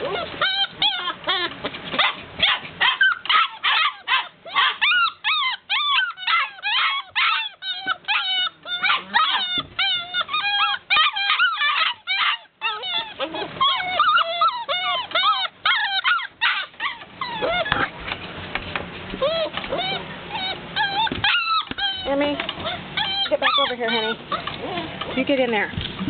Emmy, get back over here, honey. You get in there.